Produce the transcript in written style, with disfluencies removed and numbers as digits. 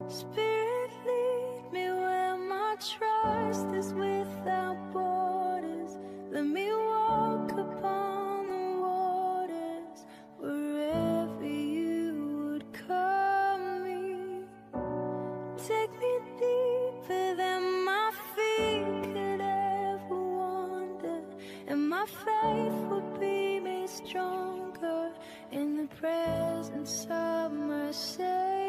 Spirit, lead me where my trust is without borders. Let me walk upon the waters wherever you would call me. Take me deeper than my feet could ever wander, and my faith will be made stronger in the presence of my Savior.